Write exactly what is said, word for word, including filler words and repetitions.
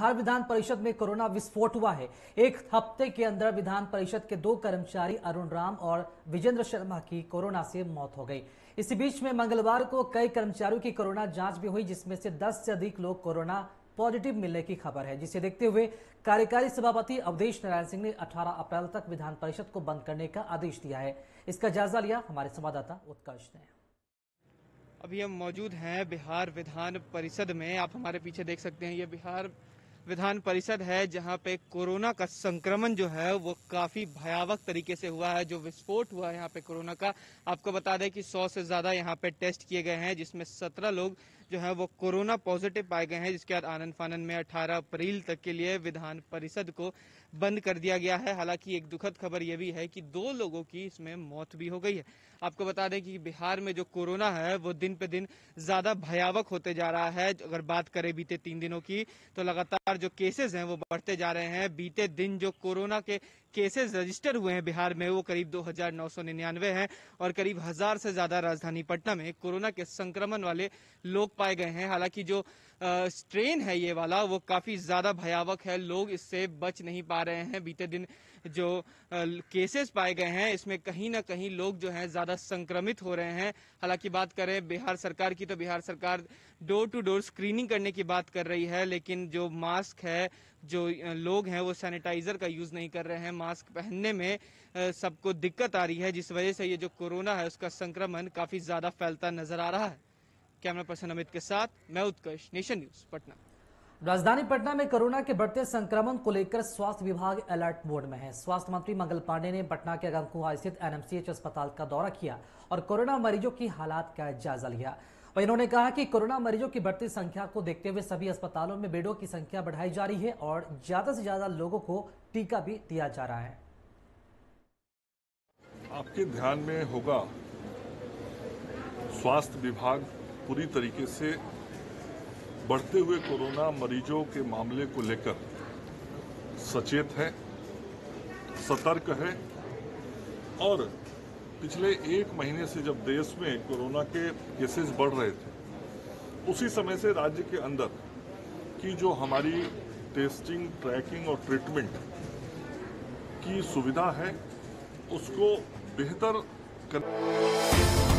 बिहार विधान परिषद में कोरोना विस्फोट हुआ है। एक हफ्ते के अंदर विधान परिषद के दो कर्मचारी अरुण राम और विजेंद्र शर्मा की कोरोना से मौत हो गई। इसी बीच में मंगलवार को कई कर्मचारियों की कोरोना जांच भी हुई, जिसमें से दस से अधिक लोग कोरोना पॉजिटिव मिलने की खबर है, जिसे देखते हुए कार्यकारी सभापति अवधेश नारायण सिंह ने अठारह अप्रैल तक विधान परिषद को बंद करने का आदेश दिया है। इसका जायजा लिया हमारे संवाददाता उत्कर्ष ने। अभी हम मौजूद हैं बिहार विधान परिषद में। आप हमारे पीछे देख सकते हैं, ये बिहार विधान परिषद है जहां पे कोरोना का संक्रमण जो है वो काफी भयावह तरीके से हुआ है। जो विस्फोट हुआ है यहाँ पे कोरोना का, आपको बता दें कि सौ से ज्यादा यहाँ पे टेस्ट किए गए हैं, जिसमें सत्रह लोग जो है वो कोरोना पॉजिटिव पाए गए हैं। जिसके बाद आनंद फानंद में अठारह अप्रैल तक के लिए विधान परिषद को बंद कर दिया गया है। हालांकि एक दुखद खबर यह भी है कि दो लोगों की इसमें मौत भी हो गई है। आपको बता दें कि बिहार में जो कोरोना है वो दिन पे दिन ज्यादा भयावह होते जा रहा है। अगर बात करें बीते तीन दिनों की, तो लगातार जो केसेस हैं वो बढ़ते जा रहे हैं। बीते दिन जो कोरोना के केसेस रजिस्टर हुए हैं बिहार में वो करीब दो हजार नौ सौ निन्यानवे हैं और करीब हजार से ज्यादा राजधानी पटना में कोरोना के संक्रमण वाले लोग पाए गए हैं। हालांकि जो स्ट्रेन है ये वाला वो काफी ज्यादा भयावह है, लोग इससे बच नहीं पा रहे हैं। बीते दिन जो केसेस पाए गए हैं इसमें कहीं ना कहीं लोग जो हैं ज्यादा संक्रमित हो रहे हैं। हालांकि बात करें बिहार सरकार की, तो बिहार सरकार डोर टू डोर स्क्रीनिंग करने की बात कर रही है, लेकिन जो मास्क है, जो लोग हैं वो सैनिटाइजर का यूज नहीं कर रहे हैं। मास्क पहनने में सबको दिक्कत आ रही है, जिस वजह से ये जो कोरोना है उसका संक्रमण काफी ज्यादा फैलता नजर आ रहा है। कैमरा पर्सन अमित के साथ मैं उत्कर्ष, नेशन न्यूज पटना। राजधानी पटना में कोरोना के बढ़ते संक्रमण को लेकर स्वास्थ्य विभाग अलर्ट मोड में है। स्वास्थ्य मंत्री मंगल पांडे ने पटना के गंगकुआ स्थित एनएमसीएच अस्पताल का दौरा किया और कोरोना मरीजों की हालात का जायजा लिया। और इन्होंने कहा कि कोरोना मरीजों की बढ़ती संख्या को देखते हुए सभी अस्पतालों में बेडों की संख्या बढ़ाई जा रही है और ज्यादा से ज्यादा लोगों को टीका भी दिया जा रहा है। आपके ध्यान में होगा, स्वास्थ्य विभाग पूरी तरीके से बढ़ते हुए कोरोना मरीजों के मामले को लेकर सचेत है, सतर्क है। और पिछले एक महीने से जब देश में कोरोना के केसेस बढ़ रहे थे, उसी समय से राज्य के अंदर की जो हमारी टेस्टिंग, ट्रैकिंग और ट्रीटमेंट की सुविधा है उसको बेहतर कर